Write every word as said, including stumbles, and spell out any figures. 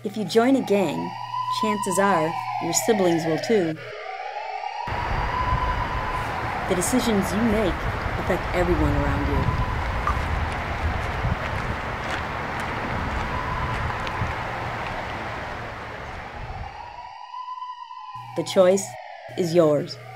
If you join a gang, chances are your siblings will too. The decisions you make affect everyone around you. The choice is yours.